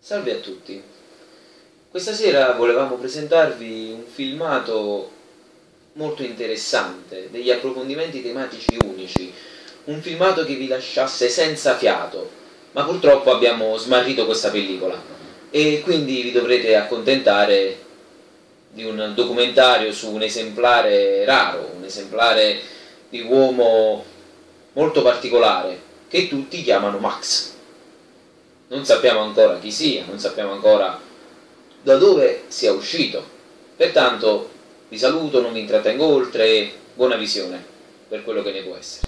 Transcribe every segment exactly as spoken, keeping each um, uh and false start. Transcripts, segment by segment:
Salve a tutti. Questa sera volevamo presentarvi un filmato molto interessante, degli approfondimenti tematici unici, un filmato che vi lasciasse senza fiato, ma purtroppo abbiamo smarrito questa pellicola e quindi vi dovrete accontentare di un documentario su un esemplare raro, un esemplare di uomo molto particolare, che tutti chiamano Max. Non sappiamo ancora chi sia, non sappiamo ancora da dove sia uscito. Pertanto vi saluto, non vi intrattengo oltre e buona visione per quello che ne può essere.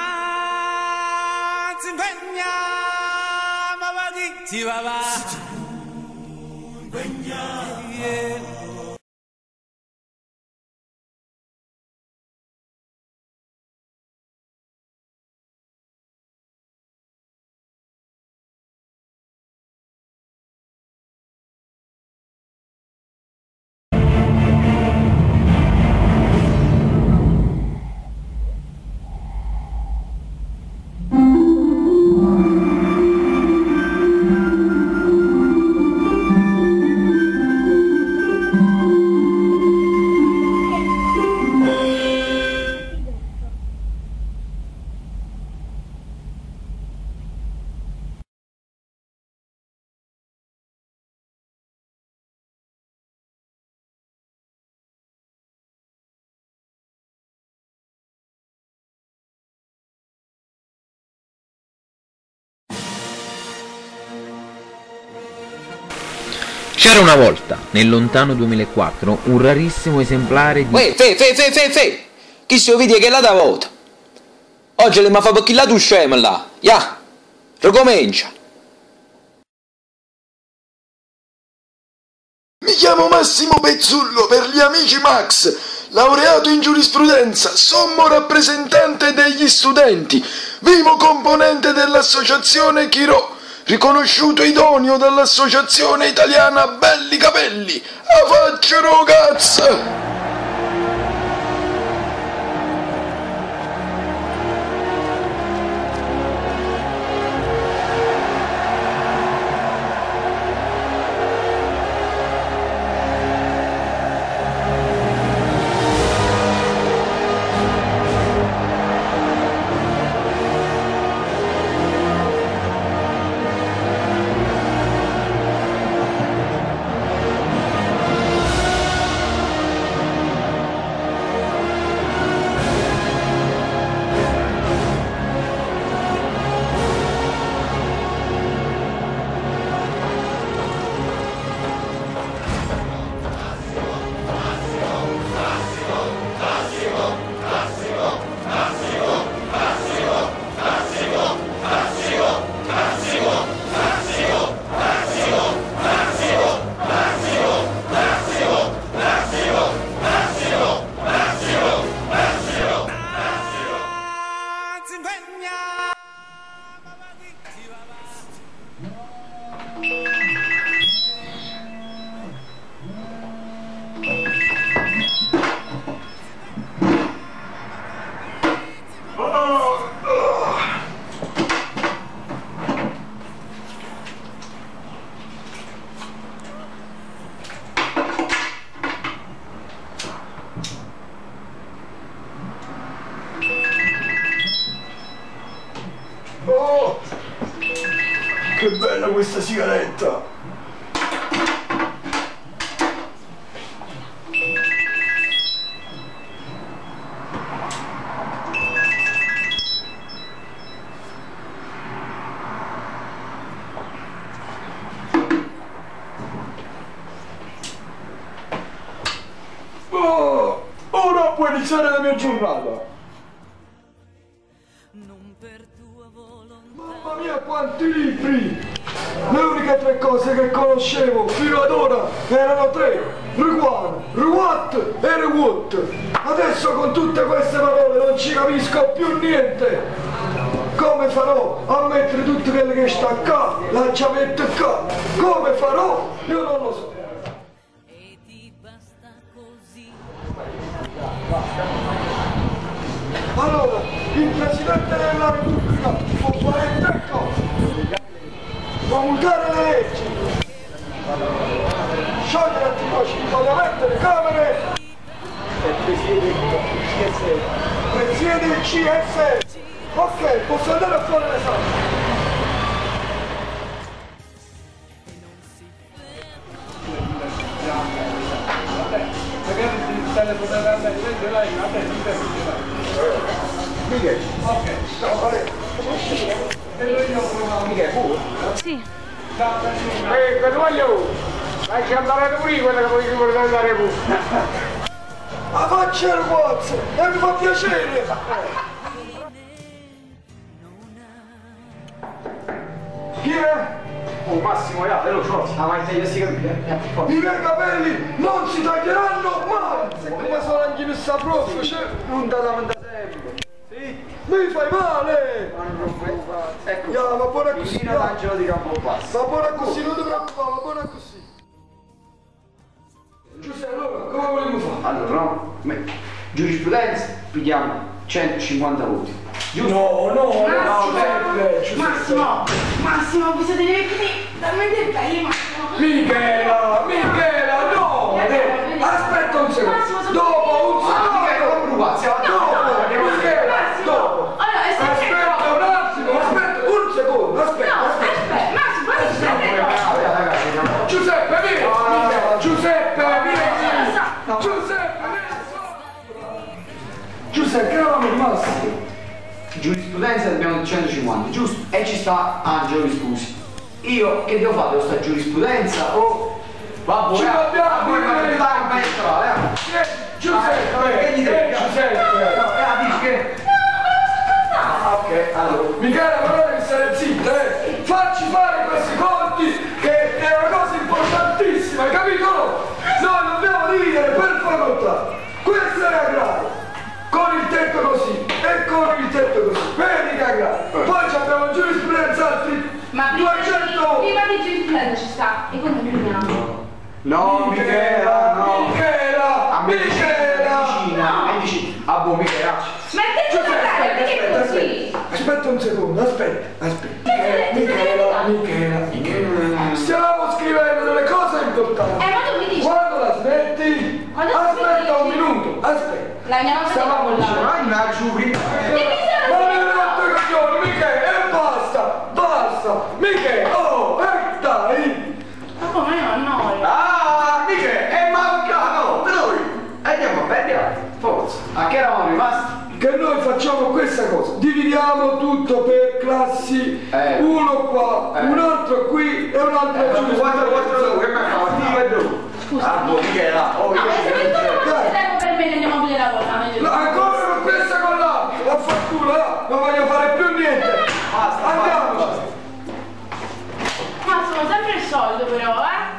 C'era una volta, nel lontano duemilaquattro, un rarissimo esemplare di... Uè, fe, fe, fe, fe, fe! Chi si vede che la da volta? Oggi le ma fa perché la tu scema là, ya! Ricomincia! Mi chiamo Massimo Pezzullo, per gli amici Max, laureato in giurisprudenza, sommo rappresentante degli studenti, vivo componente dell'associazione Chirò, riconosciuto idoneo dall'Associazione Italiana Belli Capelli. A facciano cazzo! Oh, che bella questa sigaretta! Oh, ora può iniziare la mia giornata! Mamma mia, quanti libri! Le uniche tre cose che conoscevo fino ad ora erano tre: Ruguano, Ruat e Ruot. Adesso con tutte queste parole non ci capisco più niente. Come farò a mettere tutte quelle che sta qua, la chiavetta qua? Come farò? Io non lo so. Allora, il Presidente della Repubblica può fare tre cose: promulgare le leggi, vado a mettere camere e presiede il C S S. Presiede il C S S. Ok, posso andare a fare l'esame. Michele, ok, ciao, vale. Michele, pure? Sì. Eh, per voglio! Lasci andare pure quella che vuoi vuole andare pure! Ma faccia il cazzo! E mi fa piacere! Chi è? Oh Massimo, ya, veloce, la maglia si capire. I miei capelli non si taglieranno mai! Come sono anche in sta prof, c'è un da sempre! Sì! Mi fai male! Ma non preoccupare. Ecco, Ya, va buona così! vicino all'angelo di Campobasso. Va buona così, non ti preoccupare, va buona così! Giuseppe, allora, come vogliamo fare? Allora, no, me- giurisprudenza, pigliamo centocinquanta voti. Giusto? No, no, no, Massimo, Giuseppe, Giuseppe. Massimo, Massimo, ho bisogno di vedere talmente belli, Massimo. Michela, Michela, no! Aspetta un secondo! Dopo, un Ah, Michele, non secondo! preoccupare, siamo Dopo, Michela, Massimo. dopo! Allora, è sempre Aspetta un attimo, aspetta un secondo, aspetta, No, aspetta! aspetta, Massimo, ma è sempre no. ragazzi, andiamo. Giuseppe, vieni! Michela, Giuseppe, vieni! No. Giuseppe, vieni! Giuseppe, che eravamo rimasti? Giurisprudenza abbiamo centocinquanta, giusto? E ci sta Angelo, mi scusi. Io che devo fare? Devo stare giurisprudenza o... Vabbè, Ci dobbiamo vedere vedere. la maestra, eh? Giuseppe, che gli devi? eh, Giuseppe! Ah, dici che... Ah, ok, allora. Michela, però devi stare zitta, eh! Facci fare questi conti, che è una cosa importantissima, hai capito? Noi dobbiamo dividere per facoltà. Questo è agrario, con il tetto così e con il tetto così. Vedi che agrario. Poi abbiamo giurisprudenza altri Ma prima duecento... di, prima di giurisprudenza ci sta. E come finiamo? No, Michela, no. Michela, A medicina, Michela! medicina. Ah, boh, Michela. Ma è te Giuseppe, perché aspetta, è così? aspetta, aspetta un secondo, aspetta, aspetta. Michela, Michela, Michela. Stiamo scrivendo delle cose importanti. Eh, ma tu mi dici. Quando la smetti? Quando la Aspetta smetti? un minuto, aspetta. La mia mamma si Stavamo fa dicendo, bollare. Ma una giuri. ma mi hai rotto i coglioni, Michela, e basta, basta. Michela, oh, e dai. Ma come no, no. Ah, Michele, è mancato! Per noi! Andiamo, andiamo, forza. A che eravamo rimasti? Che noi facciamo questa cosa, dividiamo tutto per classi, Eh. uno qua, Eh. un altro qui e un altro Eh, giù. quattro, quattro, che mi fa? Dio e due. Scusa. Ah, boh, Michela, oh, No, io ma se ci per tu non credo. c'è tempo per me, ne andiamo a vedere la cosa. meglio. No, ancora con questa con l'altra, vaffanculo, eh? Non voglio fare più niente. Basta, Andiamoci. basta. Massimo, sempre il soldo però, eh?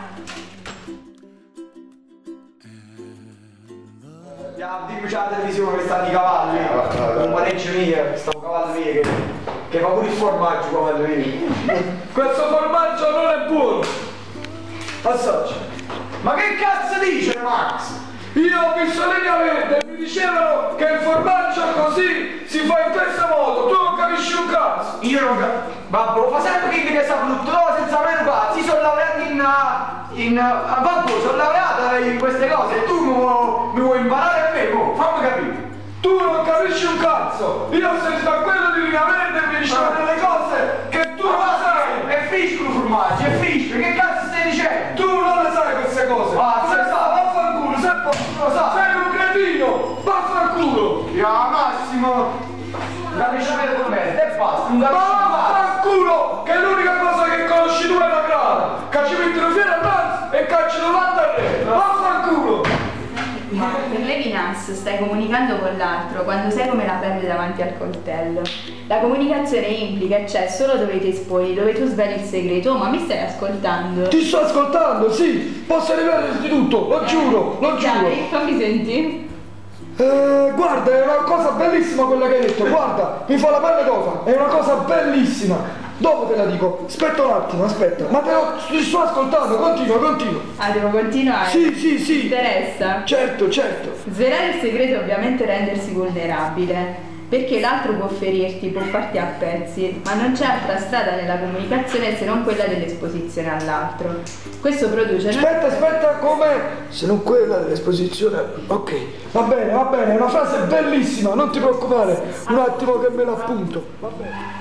Ya, dimmi c'è la televisione che sta di cavalli. Un pareggio mio, sto cavallo mio che, che fa pure il formaggio, cavallo mio. Questo formaggio non è buono. Assaggia. Ma che cazzo dice Max? Io ho visto Linea Verde e mi dicevano che il formaggio così si fa in questo modo. Tu non capisci un cazzo. Io non capisco. Babbo, fa sempre chi che sa brutto, no? Senza meno cazzo. Io sono laureato in... in... Babbo, sono laureato in queste cose e tu mi vuoi, mi vuoi imparare a me, mo? Fammi capire. Tu non capisci un cazzo. Io ho sentito quello di Linea Verde e mi diceva delle cose che tu non sai. È fresco il formaggio, è fresco. Che cazzo stai dicendo? Tu non le sai queste cose. Ah, se se sa, vaffanculo, se po- lo sa. sei un cretino, vaffanculo. Ya, Massimo. La ricevete con me, e basta. Non Ma capisci un cazzo. vaffanculo, che è l'unica cosa che conosci tu è la grana. Che ci mettono fiero al razzo e che ci novanta al re. Vaffanculo. Ma per l'evidence stai comunicando con l'altro quando sei come la pelle davanti al coltello. La comunicazione implica e c'è solo dove ti esponi, dove tu sveli il segreto. Oh, ma mi stai ascoltando? Ti sto ascoltando, sì. Posso ripeterti tutto, lo giuro, lo giuro. Dai, fammi senti. Eh, guarda, è una cosa bellissima quella che hai detto, guarda, mi fa la pelle d'oca, è una cosa bellissima. Dopo te la dico, aspetta un attimo, aspetta, ma te lo ti sto ascoltando, continua, continua. Ah, devo continuare? Sì, sì, Ti sì. interessa? Certo, certo. Svelare il segreto è ovviamente rendersi vulnerabile. perché l'altro può ferirti, può farti a pezzi, ma non c'è altra strada nella comunicazione se non quella dell'esposizione all'altro. Questo produce... Aspetta, aspetta, come? Se non quella dell'esposizione... Ok, va bene, va bene, è una frase bellissima, non ti preoccupare, un attimo che me l'appunto. Va bene.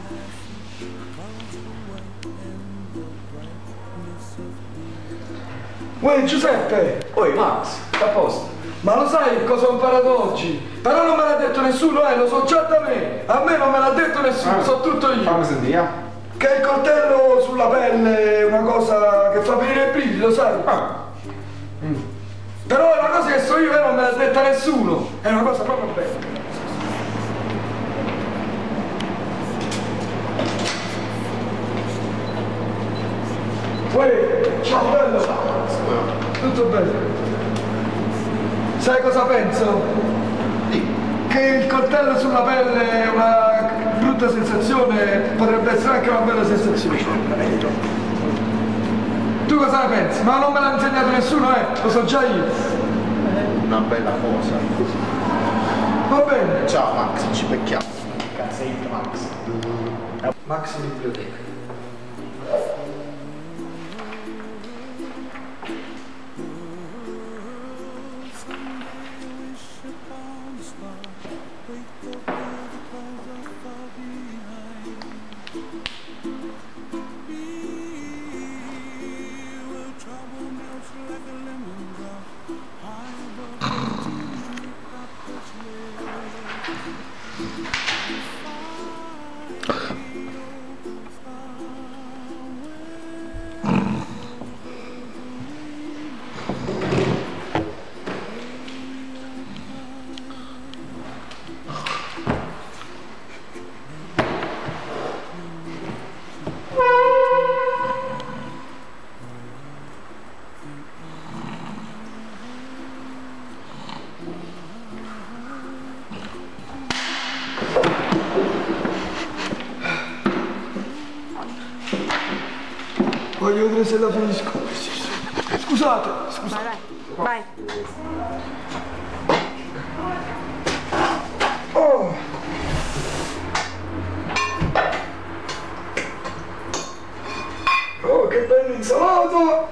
Uè Giuseppe! Oi Max, sta a posto? Ma lo sai cosa ho imparato oggi? Però non me l'ha detto nessuno, eh, lo so già da me! A me non me l'ha detto nessuno, ah, so tutto io! Fammi sentire. Che il coltello sulla pelle è una cosa che fa venire i brividi, lo sai? Ah. Mm. Però è una cosa che so io e non me l'ha detta nessuno! È una cosa proprio bella! Uè, ciao bello! Tutto bene? Sai cosa penso? Che il coltello sulla pelle è una brutta sensazione, potrebbe essere anche una bella sensazione. Tu cosa ne pensi? Ma non me l'ha insegnato nessuno, eh? Lo so già io. Una bella cosa. Va bene. Ciao Max, ci becchiamo. Cazzo è Max. Max in biblioteca. Voglio vedere se la finisco. Scusate, scusate. Vai, vai. Oh. Oh, che bella insalata!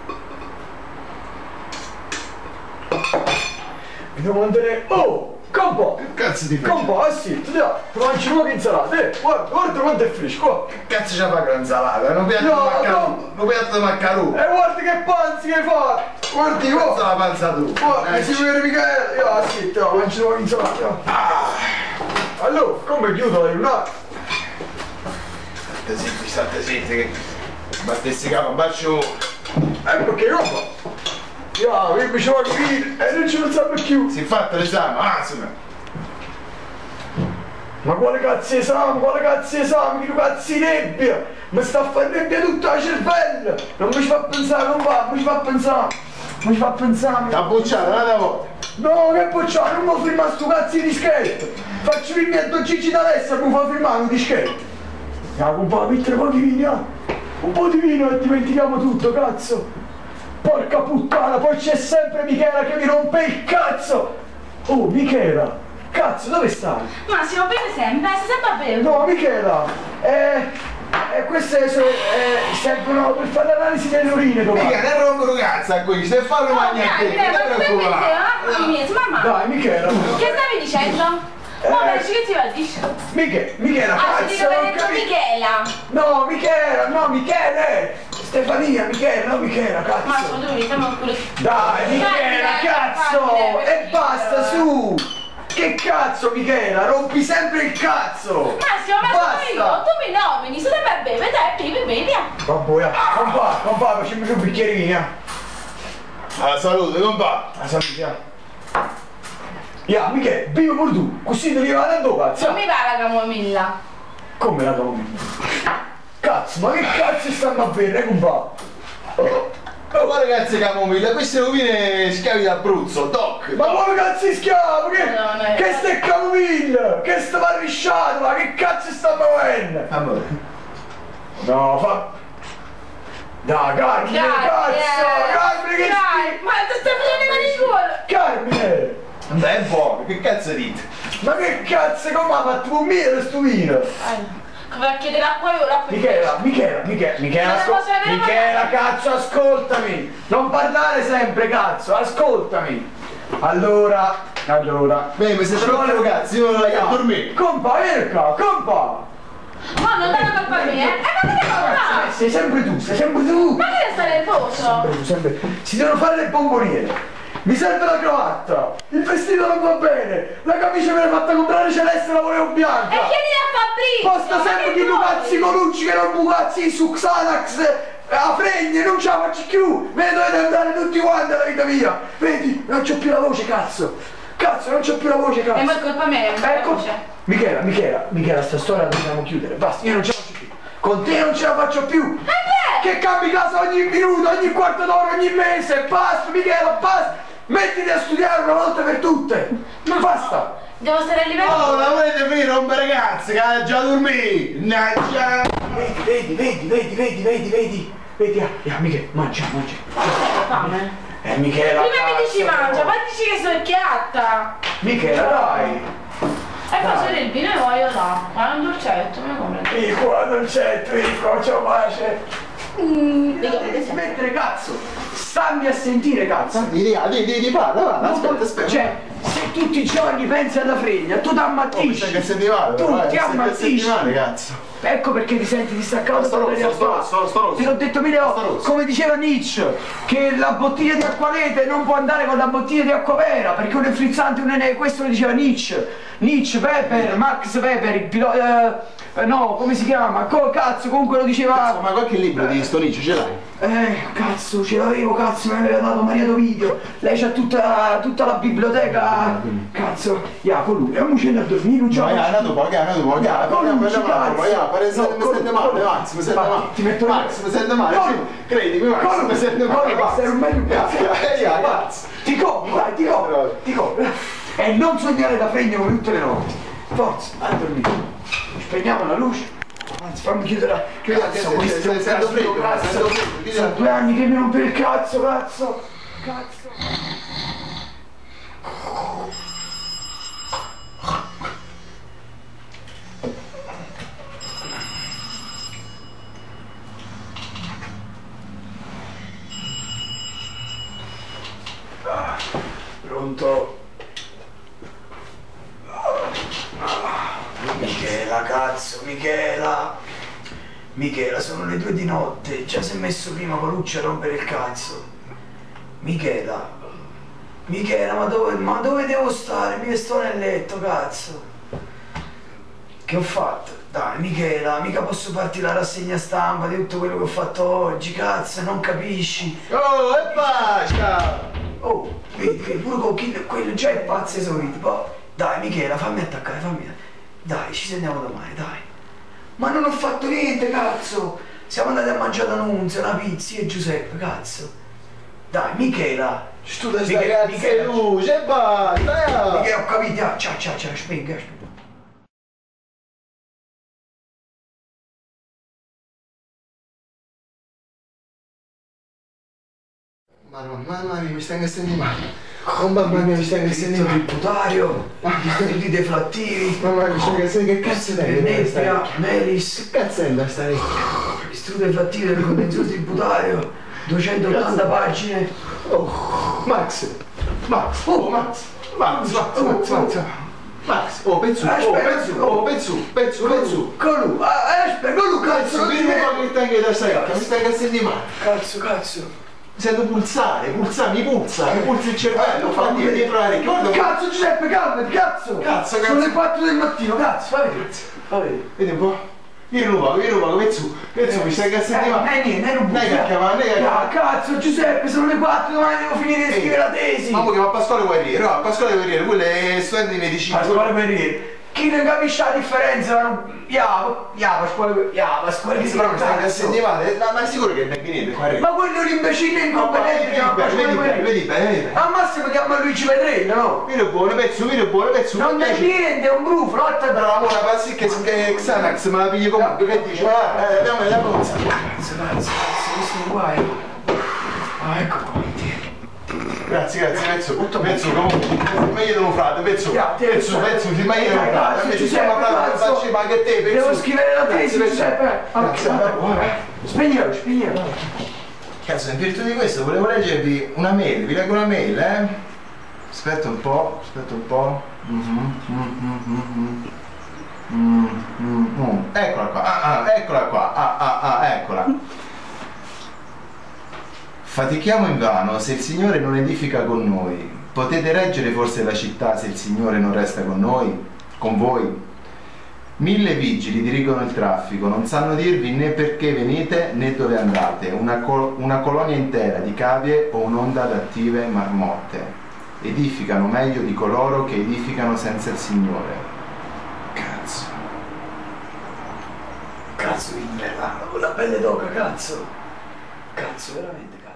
Mi devo mantenere... Oh! Compa! Che cazzo ti fai? Compa, eh sì, ti dà, mangi poche insalate, eh! Guarda, guarda quanto è fresco! Che cazzo c'è per l'insalata? Non piatto No, di maccarù! no. Non piatto di maccarù! E guarda che panzi che fa! Guardi, Cazzo oh! la panza tu! Guarda, Eh, si vede Michele! Io, ah sì, no, mangi poche insalate, no. Allora, come chiudo la giornata? State zitti, state zitti che... Battessi capo, bacio... Eh, perché compa? Io, io mi ci voglio finire e non ci pensavo più! Si è fatto l'esame, ah, insomma! Ma quale cazzo di esame, quale cazzo di esame, che cazzo di nebbia! Mi sta a fare nebbia tutta la cervella! Non mi ci fa pensare, non va, non mi ci fa pensare! Non mi ci fa pensare! T'ha bocciato un'altra volta! No, che bocciare, non mi filmare sto cazzo di dischetto! Faccio filmi a Don Gigi d'Alessio e mi fa filmare un dischetto! Ah, compa, mettere un po' di vino, eh? Un po' di vino e dimentichiamo tutto, cazzo! Porca puttana, poi c'è sempre Michela che mi rompe il cazzo! Oh, Michela! Cazzo, dove stai? Massimo, bene sempre, stai sempre a bere. No, Michela! Eh, eh, queste so, eh, servono per fare l'analisi delle urine domani. Mica, ne rompo cazzo a qui, stai fare Oh, magna a te, dai, dai, non ma ti come preoccupare! mamma mia, mamma. Dai, Michela! Che stavi dicendo? Ma eh, che ti va a dire? Michela, Michela, Ah, ti cazzo! dico non che detto capi- Michela. No, Michela, no, Michele! Stefania, Michela, no, Michela, cazzo! Massimo, tu mi siamo pure... Dai, Michela, Dai, cazzo! dai, dai, E basta, su! Che cazzo, Michela? Rompi sempre il cazzo! Massimo, ma sono Basta! io, tu mi nomini, stai a bere, dai, bevi, bevi. Vabbè, compà, compà, facciamo un bicchierino, eh! Alla salute, compa! La salutiamo! Ya, Michele, bevi pure tu, così ti arriva da dove, cazzo? Non mi va la camomilla. Come la camomilla? Cazzo, ma che cazzo stanno a bere, eh, compà? Oh, ma ragazzi camomilla, queste rovine schiavi d'Abruzzo, doc! Ma come cazzo di schiavo? Che, No, no, che no. sta camomilla? Che sta parrisciato? Ma che cazzo sta muovendo? Amore. No, fa... Dai, Carmine, cazzo! Carmine, che Dai, schifo! ma ti stai facendo male in culo. Carmine! Dai, è buono, che cazzo dite? Ma che cazzo, come ha fatto un mio sto vino? Come a chiedere a quello la Michela, Michela, Michela, Michela, ascol Michela, cazzo, ascoltami! Non parlare sempre, cazzo, ascoltami! Allora, allora... Beh, mi sei troppo cazzo, io non la chiamo a dormire! Compa, vieni qua, compa! Ma non dai la colpa a me, eh? Eh, ma che devo fare? Sei sempre tu, sei sempre tu! Ma che sta nervoso? Sempre tu, sempre... Si devono fare le bomboniere! Mi serve la cravatta! Il vestito non va bene! La camicia me l'hai fatta comprare celeste, la volevo bianca! E chiedi a Fabrizio! Posta sempre di bucazzi colucci che non bucazzi su Xanax a fregne, non ce la faccio più! Ve ne dovete andare tutti quanti alla vita mia! Vedi, non c'ho più la voce, cazzo! Cazzo, non c'ho più la voce, cazzo! E ma è colpa mia, è una Ecco, voce. Michela, Michela, Michela, sta storia la dobbiamo chiudere, basta, io non ce la faccio più! Con te non ce la faccio più! Eh beh! Che cambi casa ogni minuto, ogni quarto d'ora, ogni mese! Basta, Michela, basta! Mettiti a studiare una volta per tutte! Ma basta! Devo stare a livello... Oh, la volete finire rompere cazzo, che ha già dormito! Naccia! Vedi, vedi, vedi, vedi, vedi, vedi, vedi! Vedi, ah, ah, Michela, mangia, mangia! Ho fame? Eh, Michela! Prima mi dici cazzo. mangia, poi dici che sono chiatta! Michela, dai! E poi se il vino e voglio l'acqua, è un dolcetto, me lo compro. Io qua non c'è, Trico, c'ho pace! Mm, Devi smettere, cazzo! Stammi a sentire, cazzo! Di, di, di, di, parla, parla, Non aspetta, puoi- aspetta! Cioè, se tutti i giorni pensi alla fregna, tu ti Oh, mi ammattisci! sa che sei di male, tu però, eh, ti sei che ammazzi. sei di male, cazzo! Ecco perché ti senti distaccato Sto dalla rosso, realtà. sto rosso, sto rosso. Te l'ho detto mille Sto volte, rosso. come diceva Nietzsche, che la bottiglia di acqua rete non può andare con la bottiglia di acqua vera, perché un è frizzante, un è... questo lo diceva Nietzsche. Nietzsche, Weber, Max Weber, il pilota... Eh, no, come si chiama? Co cazzo, comunque lo diceva... Cazzo, ma qualche libro di sto Nietzsche ce l'hai? Eh, cazzo, ce l'avevo, cazzo, me l'aveva dato Maria Dovidio. Lei c'ha tutta, tutta la biblioteca. Cazzo, ya, con lui, e mo ce ne a dormire, non c'è. No, ya, andato poco, ya, andato poco, ya, Con ya, lui, ya, cazzo. ya, pare se mi sente male, Max, mi sente male. Ti metto Max, mi sente male, sì, credimi, Max, mi sente male, Max. Sei un meglio Ya, cazzo. ya, ya, cazzo. Ti copro, dai, ti copro, ti copro. E non sognare da fregna come tutte le notti. Forza, vai a dormire. Spegniamo la luce. Anzi, fammi chiudere, chiudere Cazzo, adesso questo sento cazzo, freddo, cazzo. sento freddo, chiudi la- Sono due anni che mi rompe il cazzo, cazzo. Cazzo. Ah, pronto? Michela, cazzo, Michela! Michela, sono le due di notte, già si è messo prima Palucci a rompere il cazzo. Michela, Michela, ma dove, ma dove devo stare? Mica sto nel letto, cazzo. Che ho fatto? Dai, Michela, mica posso farti la rassegna stampa di tutto quello che ho fatto oggi, cazzo, non capisci? Oh, e basta! Oh, vedi, vedi, pure con chi- quello già è pazzo esaurito. Poi, dai, Michela, fammi attaccare, fammi. Dai, ci sentiamo domani, dai. Ma non ho fatto niente, cazzo! Siamo andati a mangiare da Nunzia, una pizza, io e Giuseppe, cazzo! Dai, Michela! Studia sta Michela, cazzo Michela, di luce, e basta, ya! Michela, ho capito, ah, ciao, ciao, ciao, spenga, spenga. Madonna, mamma mia, mi stai sentendo male. Oh mamma mia, mi stai sentendo male. Tributario, distretti deflattivi, Mamma mia, mi stai sentendo che cazzo dai? Venezia, Melis, Che cazzo è da stare? istituto deflattivo del contenzioso tributario, duecentottanta pagine. Oh, Max! Max! Oh, Max! Max, Max, Max, Max! Max! Oh, pezzo! Oh, pezzo! Oh, pezzo! Pezzo, pezzo! Colu, ah, aspetta, Colu, cazzo, non ti Vieni vedo. qua che stai da stare, mi stai sentendo male. Cazzo, cazzo. Mi sento pulsare, pulsare, mi pulsa, mi pulsa il cervello, fammi vedere fra le guarda. Cazzo, Giuseppe, calmati, cazzo! Cazzo, cazzo. Sono le quattro del mattino, cazzo, vai vedere. Vai vedere. Vedi un po'? Vieni rubato, vieni rubato, pezzo, pezzo, mi stai sentendo male. Eh, niente, non Dai, cacca, ma dai, cacca. Ah, cazzo, Giuseppe, sono le quattro, domani devo finire di scrivere la tesi. Mamma che va a Pasquale Guerriero, no, Pasquale Guerriero, quello è studente di medicina. Pasquale Guerriero. Chi non capisce la differenza, non... Ya, ya, Pasquale, ya, Pasquale Pezzo, però mi stai cazzo. sentendo male, ma ma è sicuro che non è niente qua? Ma quello è un imbecille incompetente che chiama Pasquale Vedi bene, Guerriero. vedi bene, vedi bene. Al massimo chiama Luigi Pedrello, no? Vieni buono, pezzo, vieni buono, pezzo. Non è niente, è un brufo, no? Però amore, passi che che Xanax me la pigli comunque, che dici? Ma eh, dammi la cosa. Cazzo, cazzo, cazzo, questo è un guaio. Ah, ecco qua, tieni. Grazie, grazie, Pezzo. Pezzo, comunque, meglio di un frate, Pezzo. Pezzo, Pezzo, ti meglio di un frate. Invece siamo frate, facci ma che te, Pezzo. Devo scrivere la tesi, Giuseppe. Spegnelo, spegnelo. Cazzo, in virtù di questo volevo leggervi una mail, vi leggo una mail, eh? Aspetta un po', aspetta un po'. Mm-hmm, mm-hmm, mm-hmm. Mm, mm, mm. Eccola qua, ah, ah, eccola qua, ah, ah, ah, eccola. Fatichiamo invano se il Signore non edifica con noi. Potete reggere forse la città se il Signore non resta con noi, con voi? Mille vigili dirigono il traffico, non sanno dirvi né perché venite né dove andate. Una, col una colonia intera di cavie o un'onda d'attive marmotte. Edificano meglio di coloro che edificano senza il Signore. Cazzo. Cazzo di merda, con la pelle d'oca, cazzo. Cazzo, veramente, cazzo.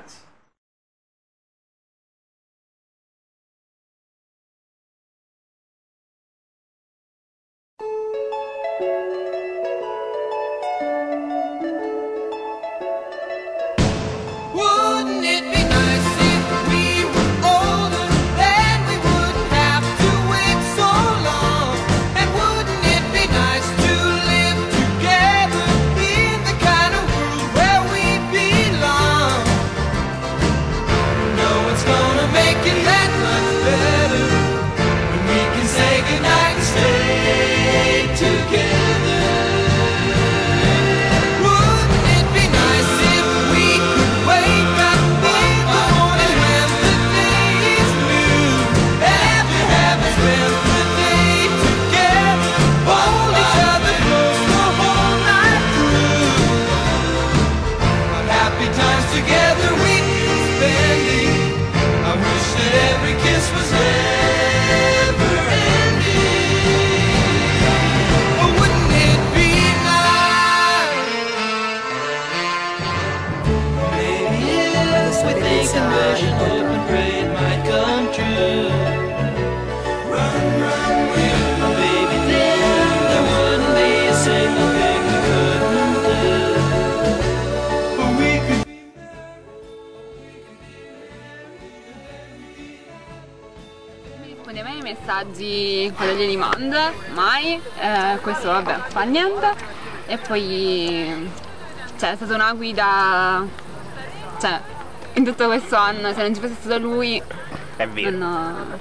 Messaggi quello glieli manda mai, eh, questo vabbè fa niente, e poi cioè, è stata una guida, cioè in tutto questo anno, se non ci fosse stato lui è vero, non,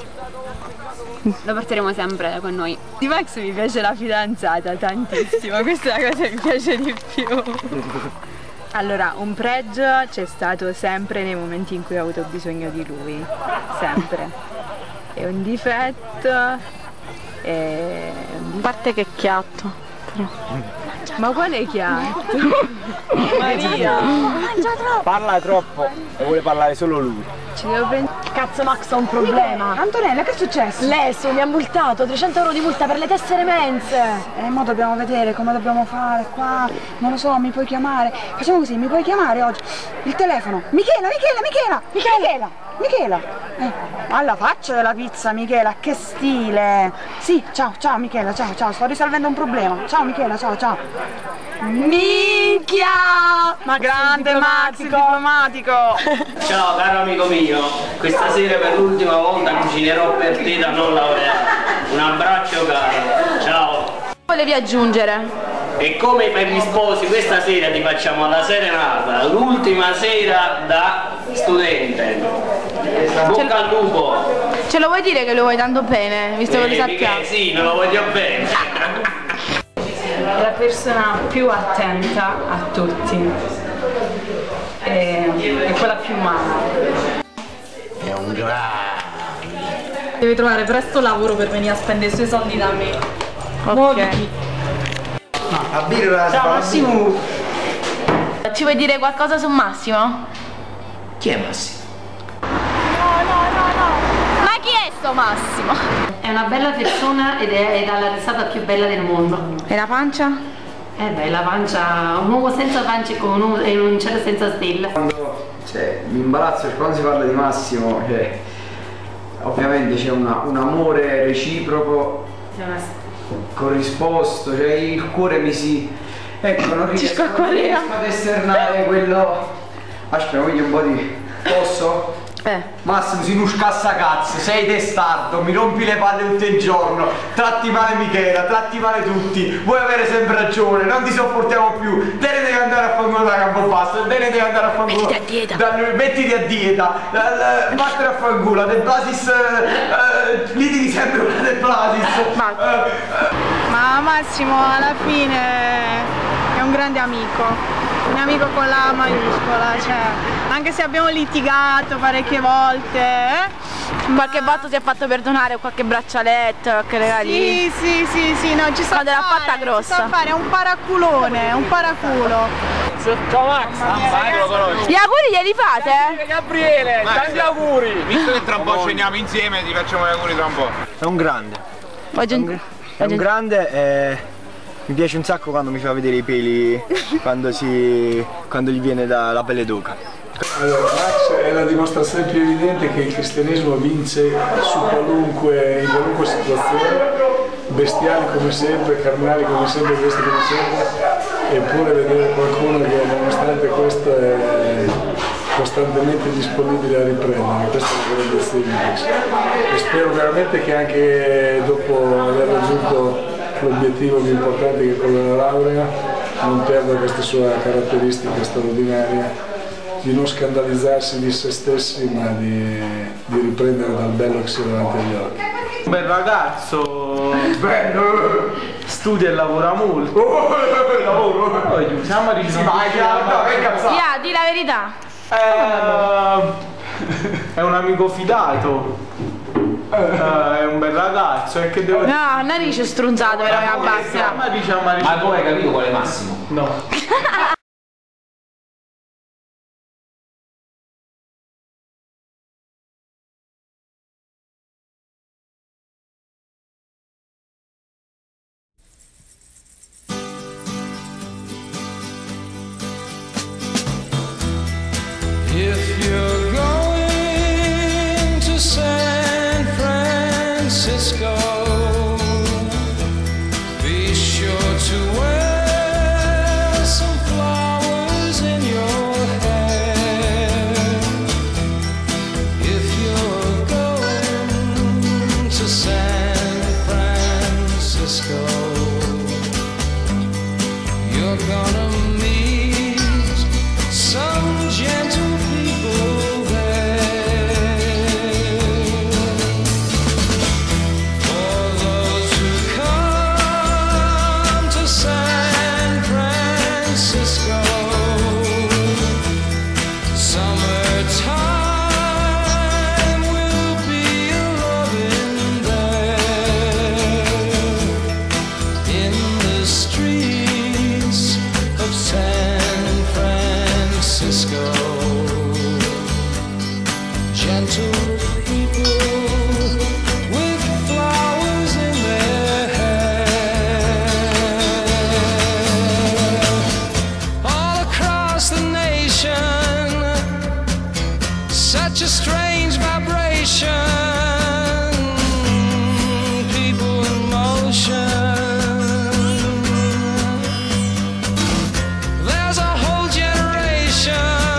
lo porteremo sempre con noi. Di Max mi piace la fidanzata tantissimo, questa è la cosa che mi piace di più. Allora, un pregio c'è stato sempre nei momenti in cui ho avuto bisogno di lui, sempre. È un difetto, è un difetto. A parte che chiatto. Ma quale chiatto? Maria! Parla troppo e vuole parlare solo lui. Ci devo pensare. Cazzo Max, ho un problema. Antonella, che è successo? L'Esso mi ha multato, trecento euro di multa per le tessere mense. Eh, mo dobbiamo vedere come dobbiamo fare qua. Non lo so, mi puoi chiamare. Facciamo così, mi puoi chiamare oggi? Il telefono. Michela, Michela, Michela! Michela! Michela! Eh, alla faccia della pizza, Michela, che stile! Sì, ciao, ciao Michela, ciao, ciao, sto risolvendo un problema. Ciao Michela, ciao, ciao. Minchia! Ma grande Max, diplomatico! Ciao caro amico mio, questa sera per l'ultima volta cucinerò per te da non laureato. Un abbraccio caro, ciao! Volevi aggiungere? E come per gli sposi questa sera ti facciamo la serenata, l'ultima sera da studente. Bocca al lupo! Ce lo vuoi dire che lo vuoi tanto bene, visto eh, che lo sappiamo? Sì, me lo voglio bene. È la persona più attenta a tutti, è, è quella più umana. È un grande. Deve trovare presto lavoro per venire a spendere i suoi soldi da me. Ok. No, a birra. Ciao Massimo. Ci vuoi dire qualcosa su Massimo? Chi è Massimo? No, no, no, no. Ma chi è sto Massimo? È una bella persona ed è, è la risata più bella del mondo. E la pancia? Eh beh, la pancia, un uomo senza pancia è come un, è un cielo senza stella. Quando, cioè, mi imbarazzo perché quando si parla di Massimo, cioè, ovviamente c'è una, un amore reciproco, corrisposto, cioè il cuore mi si... ecco, non riesco, non riesco ad esternare quello... Aspetta, voglio un po' di... posso? Eh. Massimo, si non scassa cazzo, sei testardo, mi rompi le palle tutto il giorno, tratti male Michela, tratti male tutti, vuoi avere sempre ragione, non ti sopportiamo più, te ne devi andare a fanculo da Campobasso, te ne devi andare a fanculo. Mettiti a dieta. Da, mettiti a dieta, vattene a fanculo, De Blasis, uh, lì devi sempre con De Blasis. Ma, uh, uh. ma Massimo alla fine è un grande amico. Un amico con la maiuscola, cioè, anche se abbiamo litigato parecchie volte, eh? Qualche volta si è fatto perdonare qualche braccialetto, qualche regalino. Sì, sì, sì, sì, no, ci sta della fatta grossa. Ci sta fare, è un paraculone, un paraculo. Ciao Max, gli auguri glieli fate? Gabriele, Max, tanti auguri! Visto che tra un po' ceniamo insieme, ti facciamo gli auguri tra un po'. È un grande. Oggi... È un, è un grande e... Mi piace un sacco quando mi fa vedere i peli quando, si, quando gli viene dalla pelle d'oca. Allora, Max è la dimostrazione più evidente che il cristianesimo vince su qualunque, in qualunque situazione, bestiali come sempre, carnali come sempre, questi come sempre, eppure vedere qualcuno che nonostante questo è costantemente disponibile a riprendere, questa è la grandezza di Max. E spero veramente che anche dopo aver raggiunto l'obiettivo più importante che è quello della laurea non perda questa sua caratteristica straordinaria di non scandalizzarsi di se stessi ma di, di riprendere dal bello che si è davanti agli occhi. Un bel ragazzo, bello, studia e lavora molto. Oh, lavoro. Oh, siamo a sì, vai, yeah, di la verità. Eh, è un amico fidato. Uh, è un bel ragazzo, è che devo dire. No, narice strunzato però che abbassa. Ma diciamo, ma tu hai capito qual è Massimo? No. If you're going to San Francisco, be sure to wear some flowers in your hair. If you're going to San Francisco, you're gonna meet some gentle such a strange vibration, people in motion. There's a whole generation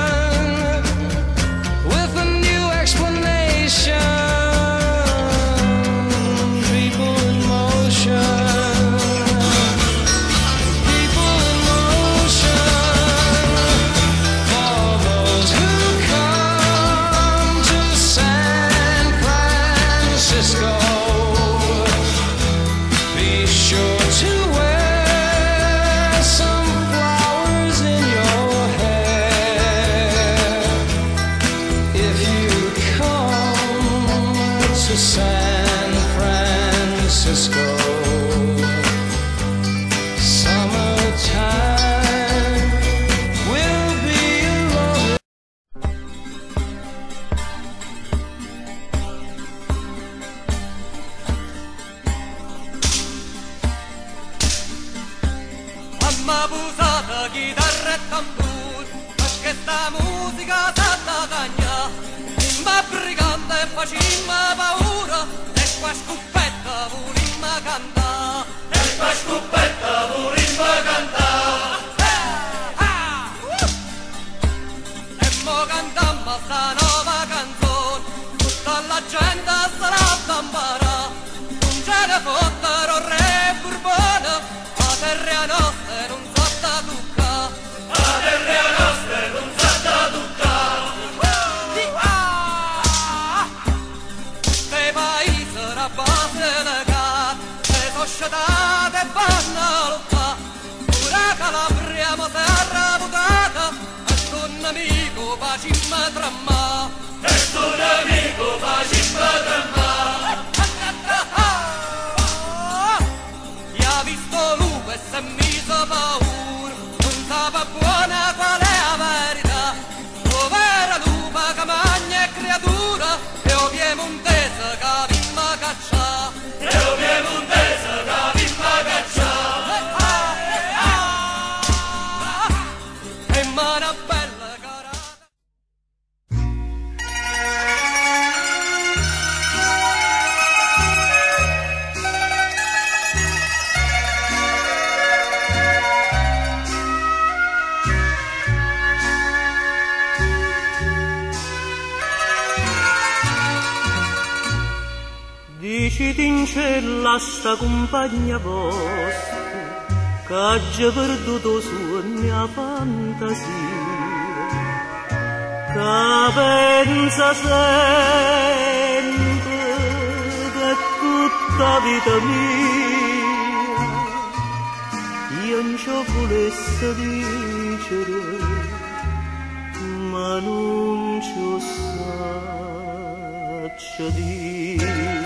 with a new explanation, people in motion. San Francisco, summertime will be alone. Mamma busata, chitarra e tambur, perché sta musica sa da cagna, imma brigante e facimma paura, e qua scoppetta volimma cantà, e qua scoppetta volimma cantà. E mo cantamma sta nuova canzone. Parliamo serra bucata, e con amico facimmo tramma. E con amico facimmo tramma. Chi ha visto lupo e s'è miso paura, non sapeva buona qual è la verità. Povera lupa che mangia e creatura, e ovvie montese che vimma caccia. E ovvie montese che vimma caccia. E mana bella carata. Diciti in cielo a sta compagna vostra che ha già perduto sogni a fantasia, che pensa sempre che tutta vita mia io non ci volesse dicere, ma non ci saccia dire.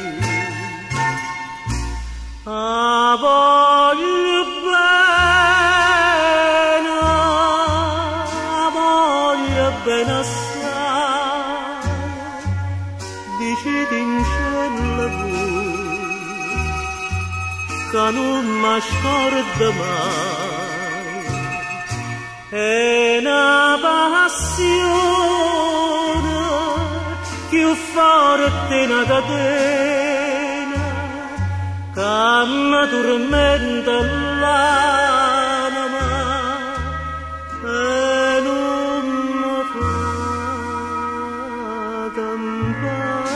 Ah, voglio bene, voglio bene assai, diciti in cielo voi, che non mi scorda mai, è una passione più forte una catena, che mi tormenta l'anima e non mi fa campare.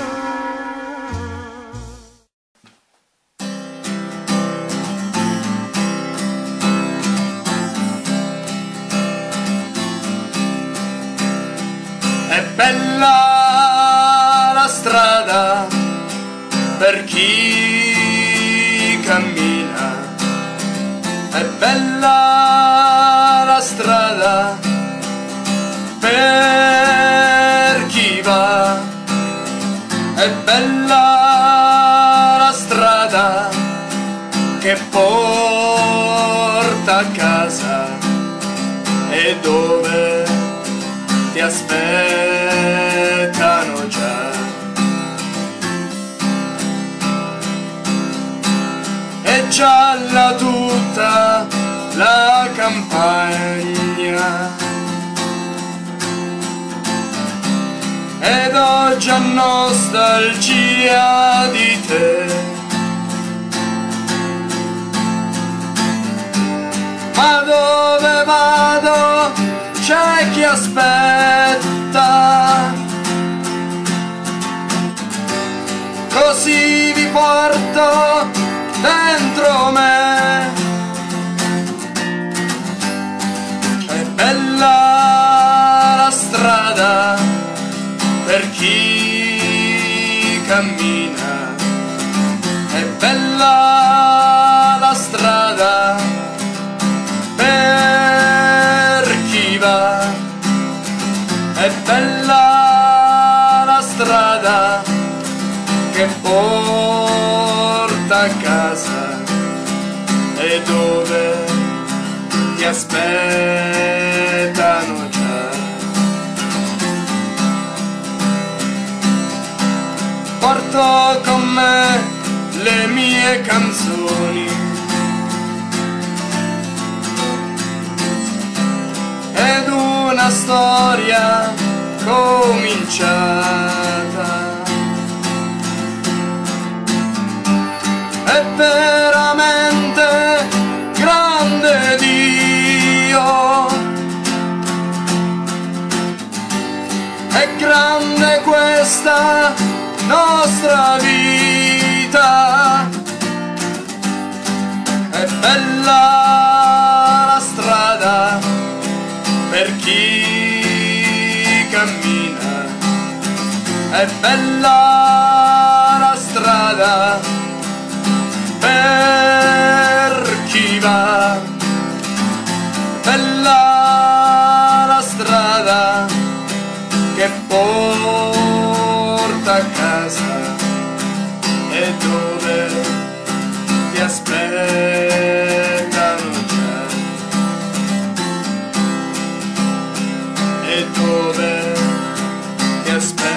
È bella la strada per chi cammina, è bella la strada per chi va, è bella la strada che porta a casa e dove ti aspettano già. È gialla tutta la campagna ed ho già nostalgia di te, ma dove vado c'è chi aspetta, così vi porto dentro me. È bella la strada per chi cammina, è bella la strada per chi va, è bella la strada che porta a casa e dove ti aspettano già. Porto con me le mie canzoni ed una storia cominciata. È veramente grande Dio, è grande questa nostra vita, è bella la strada per chi cammina, è bella la strada per chi va, bella a casa e dove ti aspettano già, e dove ti aspettano